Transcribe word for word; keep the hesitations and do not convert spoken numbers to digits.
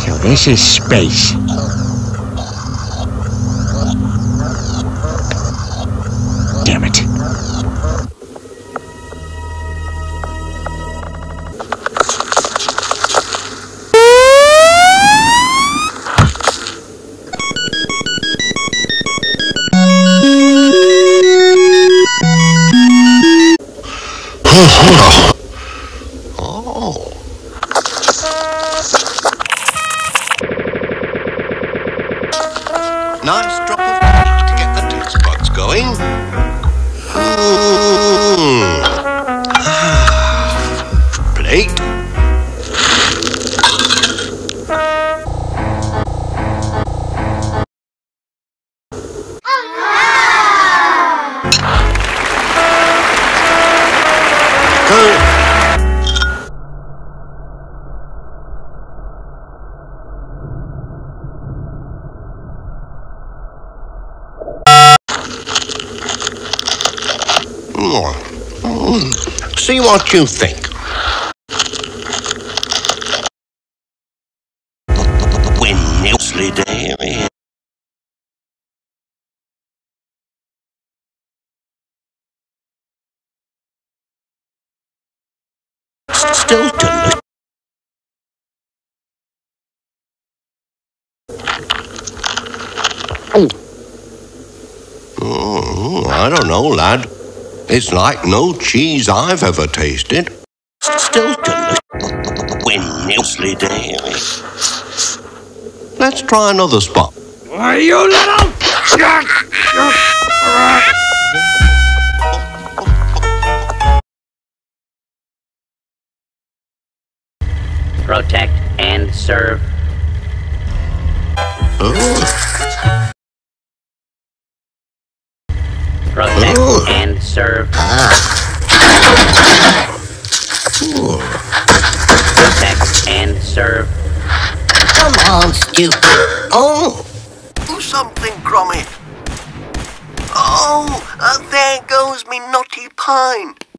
So this is space. Damn it. Oh. Nice drop of tea to get the taste buds going. Mm. Plate. See what you think. Windmillsly Dairy. Still delicious. Oh, I don't know, lad. It's like no cheese I've ever tasted. Still delicious. Windmillsly Dairy. Let's try another spot. Why, you little... Protect and serve. Oh. Protect Oh. and serve. Ooh. Protect and serve. Come on, stupid. Oh. Do something, Gromit. Oh, uh, there goes me naughty pine.